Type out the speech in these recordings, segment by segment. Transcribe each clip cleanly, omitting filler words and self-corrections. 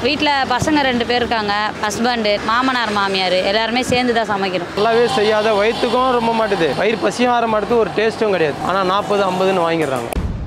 வீட்டில் பசங்க 2 பேர் இருக்காங்க, ஹஸ்பண்டு, மாமனார் மாமியார் எல்லாருமே சேர்ந்து தான் சமைக்கிறோம். நல்லாவே செய்யாத வயிற்றுக்கும் ரொம்ப மாட்டுது, வயிறு பசியும் ஆற மாட்டுது, ஒரு டேஸ்ட்டும் கிடையாது. ஆனால் 40-50ன்னு வாங்கிடுறாங்க.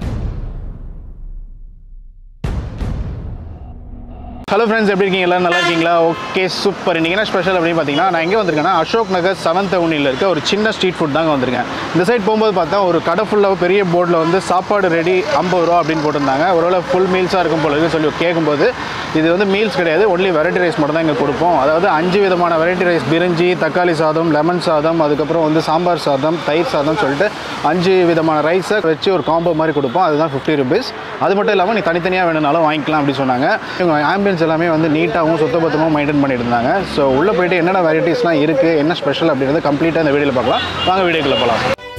ஹலோ ஃப்ரெண்ட்ஸ், எப்படி இருக்கீங்க? எல்லோரும் நல்லா இருக்கீங்களா? Okay, super. இன்றைக்கி என்ன ஸ்பெஷல் அப்படின்னு பார்த்தீங்கன்னா, நான் எங்கே வந்திருக்கேன்னா அசோக் நகர் 7th Avenue இருக்க ஒரு சின்ன ஸ்ட்ரீட் ஃபுட் தாங்க வந்திருக்கேன். இந்த சைட் போகும்போது பார்த்தா ஒரு கடை ஃபுல்லாக பெரிய போர்டில் வந்து சாப்பாடு ரெடி 50 ரூபா அப்படின்னு போட்டிருந்தாங்க. ஒருவேளை ஃபுல் மீல்ஸாக இருக்கும் போல சொல்லி கேட்கும்போது, இது வந்து மீல்ஸ் கிடையாது, ஒன்லி வெரைட்டி ரைஸ் மட்டும் தான் இங்கே கொடுப்போம். அதாவது 5 விதமான வெரைட்டி ரைஸ், பிரிஞ்சி, தக்காளி சாதம், லெமன் சாதம், அதுக்கப்புறம் வந்து சாம்பார் சாதம், தயிர் சாதம் சொல்லிட்டு 5 விதமான ரைஸை வச்சு ஒரு காம்போ மாதிரி கொடுப்போம். அதுதான் 50 rupees. அது மட்டும் இல்லாமல் நீ தனித்தனியாக வேணுனாலும் வாங்கிக்கலாம் அப்படின்னு சொன்னாங்க. இவங்க ஆம்பியன்ஸ் எல்லாமே வந்து நீட்டாகவும் சுத்தபத்தமாக மெயின்டைன் பண்ணிட்டு இருந்தாங்க. ஸோ உள்ளே போய்ட்டு என்னென்ன வெரைட்டிஸ்லாம் இருக்குது, என்ன ஸ்பெஷல் அப்படின்றத கம்ப்ளீட்டாக இந்த வீடியோவில் பார்க்கலாம். வாங்க வீடியோக்குள்ளே போகலாம்.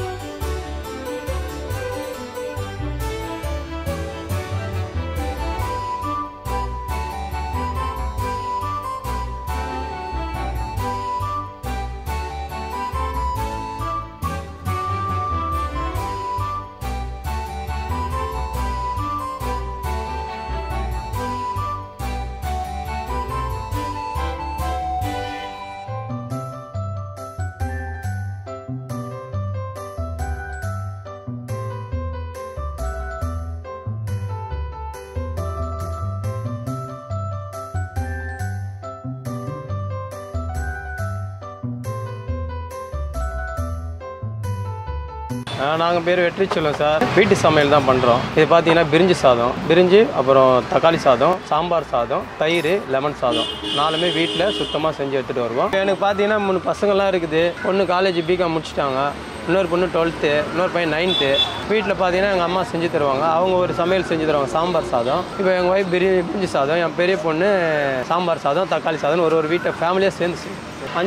நாங்கள் பேர் வெற்றி சொல்லுவோம் சார். வீட்டு சமையல் தான் பண்ணுறோம். இது பார்த்தீங்கன்னா பிரிஞ்சி சாதம், பிரிஞ்சி, அப்புறம் தக்காளி சாதம், சாம்பார் சாதம், தயிர், லெமன் சாதம் 4மே வீட்டில் சுத்தமாக செஞ்சு எடுத்துகிட்டு வருவோம். எனக்கு பார்த்தீங்கன்னா 3 பசங்கள்லாம் இருக்குது. பொண்ணு காலேஜ் பிகாம் முடிச்சிட்டாங்க, இன்னொரு பொண்ணு 12th, இன்னொரு பையன் 9th. வீட்டில் பார்த்தீங்கன்னா எங்கள் அம்மா செஞ்சு தருவாங்க. அவங்க ஒரு சமையல் செஞ்சு தருவாங்க, சாம்பார் சாதம். இப்போ எங்கள் ஒய்ஃப் பிரிஞ்சி சாதம், என் பெரிய பொண்ணு சாம்பார் சாதம், தக்காளி சாதம். ஒரு வீட்டை ஃபேமிலியாக சேர்ந்து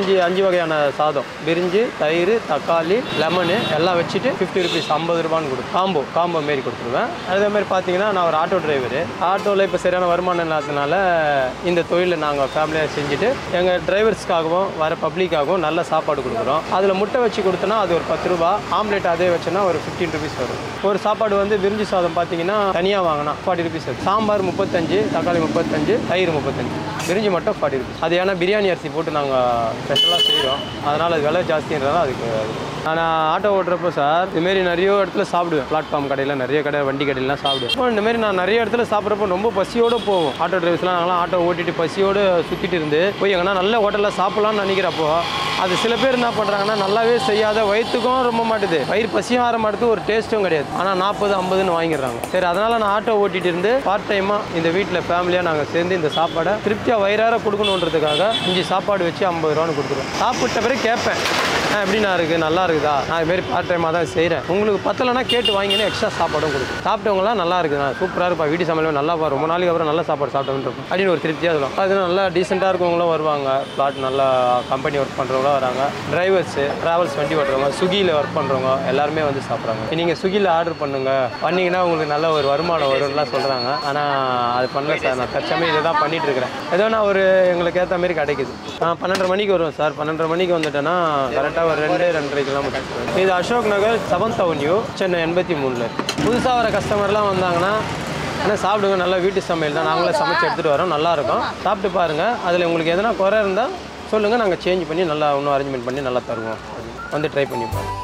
5 வகையான சாதம், பிரிஞ்சி, தயிர், தக்காளி, லெமனு எல்லாம் வச்சுட்டு 50 rupees 50 ரூபான்னு கொடுத்து காம்போ மாரி கொடுத்துருவேன். அதேமாதிரி பார்த்தீங்கன்னா நான் ஒரு ஆட்டோ டிரைவரு. ஆட்டோவில் இப்போ சரியான வருமானம் இல்லாததுனால இந்த தொழிலை நாங்கள் ஃபேமிலியாக செஞ்சுட்டு எங்கள் டிரைவர்ஸ்க்காகவும் வர பப்ளிக்காகவும் நல்ல சாப்பாடு கொடுக்குறோம். அதில் முட்டை வச்சு கொடுத்தோன்னா அது ஒரு 10 ரூபா, ஆம்லேட் அதே வச்சோன்னா ஒரு 15 rupees வரும். ஒரு சாப்பாடு வந்து பிரிஞ்சி சாதம் பார்த்தீங்கன்னா தனியாக வாங்கினா 40 rupees வரும். சாம்பார் 35, தக்காளி 35, தயிர் 35, பிரிஞ்சி மட்டும் 40 rupees. அது ஏன்னா பிரியாணி அரிசி போட்டு நாங்கள் ஸ்பெஷலாக செய்கிறோம், அதனால் அது விலை ஜாஸ்தின்றதால அதுக்கு. நான் ஆட்டோ ஓட்டுறப்போ சார் இதுமாரி நிறைய இடத்துல சாப்பிடுவேன். பிளாட்ஃபார்ம் கடையில் நிறைய கடை, வண்டி கடையிலாம் சாப்பிடுவேன். இந்தமாரி நான் நிறைய இடத்துல சாப்பிட்றப்போ ரொம்ப பசியோடு போவோம். ஆட்டோ டிரைவர்ஸ்லாம் நாங்களாம் ஆட்டோ ஓட்டிட்டு பசியோடு சுற்றிட்டு இருந்து போய் எங்கன்னா நல்ல ஹோட்டலில் சாப்பிட்லான்னு நினைக்கிறப்போ அது சில பேர் என்ன பண்ணுறாங்கன்னா நல்லாவே செய்யாத வயிற்றுக்கும் ரொம்ப மாட்டுது, வயிறு பசியும் ஆற மாட்டுது, ஒரு டேஸ்ட்டும் கிடையாது. ஆனால் 40-50ன்னு வாங்கிடுறாங்க. சரி, அதனால் நான் ஆட்டோ ஓட்டிகிட்டு இருந்து பார்ட் டைமாக இந்த வீட்டில் ஃபேமிலியாக நாங்கள் சேர்ந்து இந்த சாப்பாடை திருப்தியாக வயிறார கொடுக்கணுன்றதுக்காக 5 சாப்பாடு வச்சு 50 ரூபான்னு கொடுத்துருவோம். சாப்பிட்ட பிறகு கேட்பேன், எப்படின்னா இருக்குது, நல்லா இருக்குதா, நான் இதுமாரி பார்ட் டைமாக தான் செய்கிறேன், உங்களுக்கு பத்தலைன்னா கேட்டு வாங்கினேன், எக்ஸ்ட்ரா சாப்பாடும் கொடுக்கும். சாப்பிட்டவங்களாம் நல்லா இருக்குது, நான் சூப்பராக இருப்பா, வீட்டு சமையல் நல்லா ரொம்ப நாளைக்கு அப்புறம் நல்ல சாப்பாடு சாப்பிட்டோம் அப்படின்னு ஒரு திருப்தியாக சொல்லுவோம். அது நல்லா டீசெண்டாக இருக்கவங்களும் வருவாங்க. பிளாட் நல்லா கம்பெனி ஒர்க் பண்ணுறவங்க வராங்க, டிரைவர்ஸு, ட்ராவல்ஸ் வண்டி ஓட்டுறவங்க, ஸ்விக்கியில் ஒர்க் பண்ணுறவங்க எல்லாருமே வந்து சாப்பிட்றாங்க. நீங்கள் ஸ்விக்கியில் ஆர்டர் பண்ணிங்கன்னா உங்களுக்கு நல்ல ஒரு வருமானம் வரும்லாம் சொல்கிறாங்க. ஆனால் அது பண்ணல சார், நான் தற்சமயம் இதை தான் பண்ணிகிட்டு இருக்கிறேன். ஏதோ நான் ஒரு எங்களுக்கு ஏற்ற மாதிரி கிடைக்குது. 12:30 மணிக்கு வருவேன் சார். 12:30 மணிக்கு வந்துட்டேன்னா கரெக்டாக ஒரு 2-2.5 கிலோமீட்டர். இது அசோக் நகர் 7th Avenue, சென்னை 83. புதுசாக வர கஸ்டமர்லாம் வந்தாங்கன்னா ஆனால் சாப்பிடுங்க, நல்லா வீட்டு சமையல் தான், நாங்களே சமைச்சு எடுத்துகிட்டு வரோம், நல்லாயிருக்கும், சாப்பிட்டு பாருங்கள். அதில் உங்களுக்கு எதனா குறை இருந்தால் சொல்லுங்கள், நாங்கள் சேஞ்ச் பண்ணி நல்லா இன்னும் அரேஞ்ச்மெண்ட் பண்ணி நல்லா தருவோம். வந்து ட்ரை பண்ணி பாருங்கள்.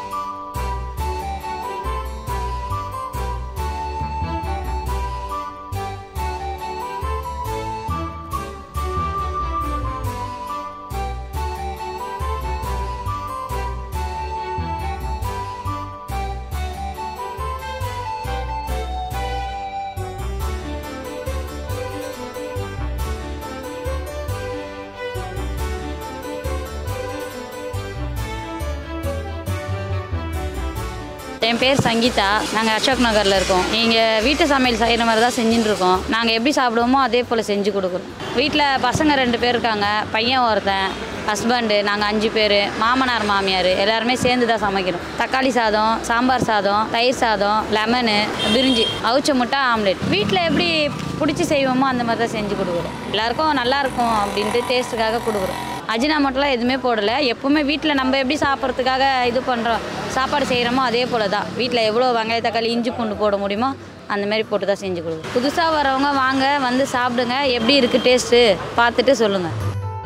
என் பேர் சங்கீதா. நாங்கள் அசோக் நகரில் இருக்கோம். நீங்கள் வீட்டு சமையல் செய்கிற மாதிரி தான் செஞ்சுட்டு இருக்கோம். நாங்கள் எப்படி சாப்பிடுவோமோ அதே போல் செஞ்சு கொடுக்குறோம். வீட்டில் பசங்க 2 பேர் இருக்காங்க, பையன் ஒருத்தன், ஹஸ்பண்டு, நாங்கள் 5 பேர், மாமனார் மாமியார் எல்லாருமே சேர்ந்து தான் சமைக்கிறோம். தக்காளி சாதம், சாம்பார் சாதம், தயிர் சாதம், லெமனு, பிரிஞ்சி, அவிச்ச முட்டை, ஆம்லேட். வீட்டில் எப்படி பிடிச்சி செய்வோமோ அந்த மாதிரி தான் செஞ்சு கொடுக்குறோம். எல்லாருக்கும் நல்லாயிருக்கும் அப்படின்ட்டு டேஸ்ட்டுக்காக கொடுக்குறோம். அஜினாமோட்டோலாம் எதுவுமே போடலை. எப்போவுமே வீட்டில் நம்ம எப்படி சாப்பிட்றதுக்காக இது பண்ணுறோம், சாப்பாடு செய்கிறோமோ அதே போல் தான். வீட்டில் எவ்வளோ வெங்காய தக்காளி இஞ்சி பூண்டு போட முடியுமோ அந்த மாதிரி போட்டு தான் செஞ்சு கொடுக்குறோம். புதுசாக வரவங்க வாங்க வந்து சாப்பிடுங்க, எப்படி இருக்குது டேஸ்ட்டு பார்த்துட்டு சொல்லுங்கள்.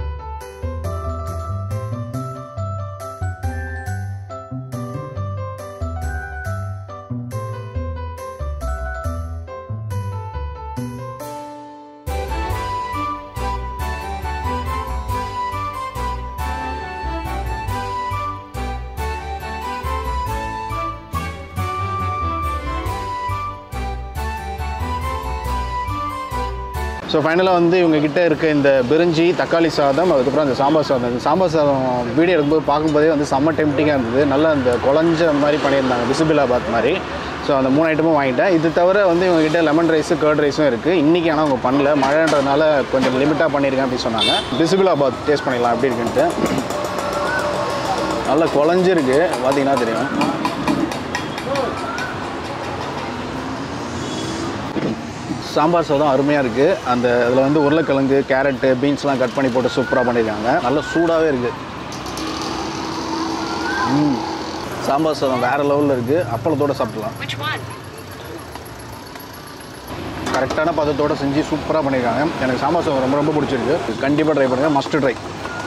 ஸோ ஃபைனலாக வந்து இவங்ககிட்ட இருக்க இந்த பிரிஞ்சி, தக்காளி சாதம், அதுக்கப்புறம் அந்த சாம்பார் சாதம். இந்த சாம்பார் சாதம் வீடியோ எடுக்கும்போது பார்க்கும்போதே வந்து செம்ம டெம்ப்டிங்காக இருந்தது. நல்லா அந்த குழஞ்ச மாதிரி பண்ணியிருந்தாங்க, பிசிபிலாபாத் மாதிரி. ஸோ அந்த 3 ஐட்டமும் வாங்கிட்டேன். இது தவிர வந்து இவங்ககிட்ட லெமன் ரைஸு, கர்ட் ரைஸும் இருக்குது. இன்றைக்கி ஆனால் அவங்க பண்ணல, மழைன்றதுனால கொஞ்சம் லிமிட்டாக பண்ணியிருக்கேன் அப்படின்னு சொன்னாங்க. பிசிபிலாபாத் டேஸ்ட் பண்ணிடலாம் எப்படி இருக்குன்ட்டு. நல்லா குழஞ்சிருக்கு, பார்த்தீங்கன்னா தெரியும். சாம்பார் சாதம் அருமையாக இருக்குது. அந்த அதில் வந்து உருளைக்கிழங்கு, கேரட்டு, பீன்ஸ்லாம் கட் பண்ணி போட்டு சூப்பராக பண்ணியிருக்காங்க. நல்லா சூடாகவே இருக்குது. சாம்பார் சாதம் வேறு லெவலில் இருக்குது. அப்பளத்தோடு சாப்பிடலாம். கரெக்டான பதத்தோடு செஞ்சு சூப்பராக பண்ணியிருக்காங்க. எனக்கு சாம்பார் சாதம் ரொம்ப ரொம்ப பிடிச்சிருக்கு. கண்டிப்பாக ட்ரை பண்ணுங்கள், மஸ்ட் ட்ரை.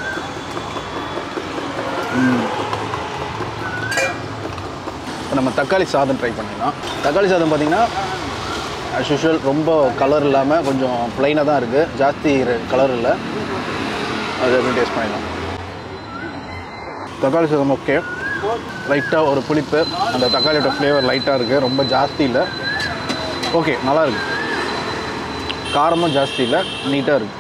நம்ம தக்காளி சாதம் ட்ரை பண்ணிடலாம். தக்காளி சாதம் பார்த்திங்கன்னா ஆஸ் யூஷுவல் ரொம்ப கலர் இல்லாமல் கொஞ்சம் ப்ளைனாக தான் இருக்குது, ஜாஸ்தி கலர் இல்லை. அது எப்படி டேஸ்ட் பண்ணிடலாம். தக்காளி சாதம் ஓகே, லைட்டாக ஒரு புளிப்பு, அந்த தக்காளியோட ஃப்ளேவர் லைட்டாக இருக்குது, ரொம்ப ஜாஸ்தி இல்லை. ஓகே, நல்லா இருக்குது. காரமும் ஜாஸ்தி இல்லை, நீட்டாக இருக்குது.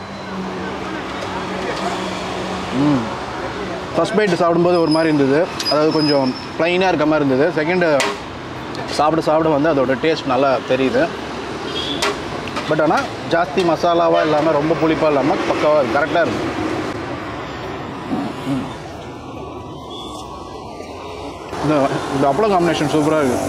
ஃபஸ்ட் பைட்டு சாப்பிடும்போது ஒரு மாதிரி இருந்தது, அதாவது கொஞ்சம் ப்ளைனாக இருக்க மாதிரி இருந்தது. செகண்டு சாப்பிட வந்து அதோட டேஸ்ட் நல்லா தெரியுது. பட் ஆனால் ஜாஸ்தி மசாலாவாக இல்லாமல் ரொம்ப புளிப்பாக இல்லாமல் பக்காவாக கரெக்டாக இருக்குது. இந்த அப்பளம் காம்பினேஷன் சூப்பராக இருக்குது.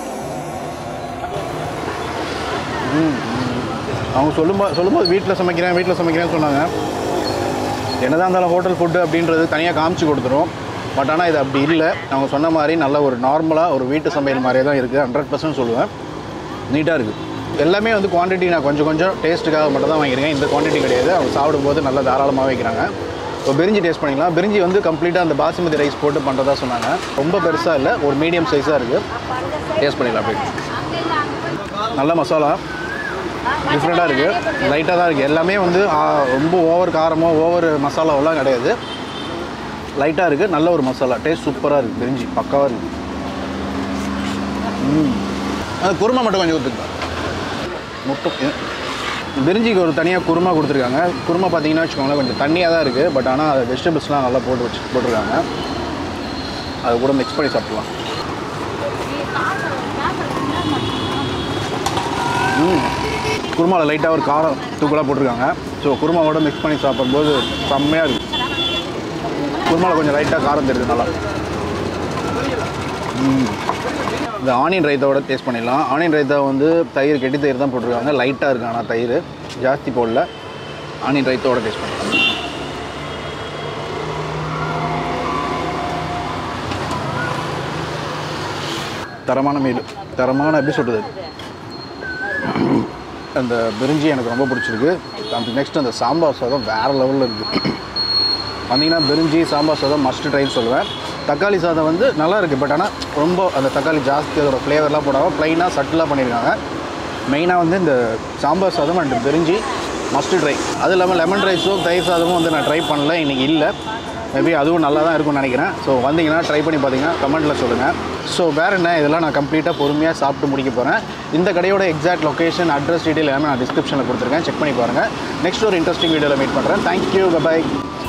அவங்க சொல்லும்போது வீட்டில் சமைக்கிறேன்னு சொன்னாங்க. என்னதான் இருந்தாலும் ஹோட்டல் ஃபுட்டு அப்படின்றது தனியாக காமிச்சு கொடுத்துரும். பட் ஆனால் இது அப்படி இல்லை. அவங்க சொன்ன மாதிரி நல்ல ஒரு நார்மலாக ஒரு வீட்டு சமையல் மாதிரியே தான் இருக்குது. 100% சொல்லுவேன். நீட்டாக இருக்குது. எல்லாமே வந்து குவான்டிட்டி நான் கொஞ்சம் டேஸ்ட்டுக்காக மட்டும் தான் வாங்கியிருக்கேன். இந்த குவான்டிட்டி கிடையாது. அவங்க சாப்பிடும்போது நல்லா தாராளமாக வைக்கிறாங்க. இப்போ பிரிஞ்சி டேஸ்ட் பண்ணிக்கலாம். பிரிஞ்சி வந்து கம்ப்ளீட்டாக அந்த பாசுமதி ரைஸ் போட்டு பண்ணுறதா சொன்னாங்க. ரொம்ப பெருசாக இல்லை, ஒரு மீடியம் சைஸாக இருக்குது. டேஸ்ட் பண்ணிக்கலாம். அப்படி நல்ல மசாலா டிஃப்ரெண்ட்டாக இருக்குது, லைட்டாக தான் இருக்குது. எல்லாமே வந்து ரொம்ப ஓவர் காரமோ ஓவர் மசாலாவெல்லாம் கிடையாது, லைட்டாக இருக்குது. நல்ல ஒரு மசாலா, டேஸ்ட் சூப்பராக இருக்குது. பிரிஞ்சி பக்காவாக இருக்குது. அது குருமா மட்டும் கொஞ்சம் ஊற்றுக்கலாம். பிரிஞ்சிக்கு ஒரு தனியாக குருமா கொடுத்துருக்காங்க. குருமா பார்த்தீங்கன்னா வச்சுக்கோங்களேன் கொஞ்சம் தண்ணியாக தான் இருக்குது. பட் ஆனால் அது வெஜிடபிள்ஸ்லாம் நல்லா போட்டிருக்காங்க. அது கூட மிக்ஸ் பண்ணி சாப்பிட்லாம். குருமாவில் லைட்டாக ஒரு காரம் தூக்கலாக போட்டிருக்காங்க. ஸோ குருமாவோட மிக்ஸ் பண்ணி சாப்பிடும்போது செம்மையாக இருக்குது. குருமாவில் கொஞ்சம் லைட்டாக காரம் தெரியுது நல்லா. இந்த ஆனியன் ரைத்தாவோட டேஸ்ட் பண்ணிடலாம். ஆனியன் ரைத்தா வந்து தயிர், கெட்டி தயிர் தான் போட்டிருக்காங்க. லைட்டாக இருக்குது, ஆனால் தயிர் ஜாஸ்தி போடல. ஆனியன் ரைத்தாவோட டேஸ்ட் பண்ணிடலாம். தரமான மீல், தரமான எப்படி சொல்கிறது, அந்த பிரிஞ்சி எனக்கு ரொம்ப பிடிச்சிருக்கு. அந்த நெக்ஸ்ட் அந்த சாம்பார் சாதம் வேறு லெவலில் இருக்குது. வந்தீங்கன்னா பிரிஞ்சி, சாம்பார் சாதம் மஸ்ட் ட்ரைன்னு சொல்லுவேன். தக்காளி சாதம் வந்து நல்லா இருக்குது. பட் ஆனால் ரொம்ப அந்த தக்காளி ஜாஸ்தி அதோட ஃப்ளேவர்லாம் போடாமல் ப்ளைனாக சட்டிலாக பண்ணியிருக்காங்க. மெயினாக வந்து இந்த சாம்பார் சாதம் அண்ட் பிரிஞ்சி மஸ்ட் ட்ரை. அது இல்லாமல் லெமன் ரைஸும் தயிர் சாதமும் வந்து நான் ட்ரை பண்ணல, இன்றைக்கி இல்லை. மேபி அதுவும் நல்லா தான் இருக்கும்னு நினைக்கிறேன். ஸோ வந்தீங்கன்னா ட்ரை பண்ணி பார்த்தீங்கன்னா கமெண்ட்டில் சொல்லுங்கள். ஸோ வேறு என்ன, இதெல்லாம் நான் கம்ப்ளீட்டாக பொறுமையாக சாப்பிட்டு முடிக்க போகிறேன். இந்த கடையோட எக்ஸாக்ட் லொக்கேஷன், அட்ரஸ், டீட்டெயில் எல்லாமே நான் டிஸ்கிரிப்ஷனில் கொடுத்துருக்கேன், செக் பண்ணி பாருங்கள். நெக்ஸ்ட் ஒரு இன்ட்ரெஸ்டிங் வீடியோவில் மீட் பண்ணுறேன். Thank you, by.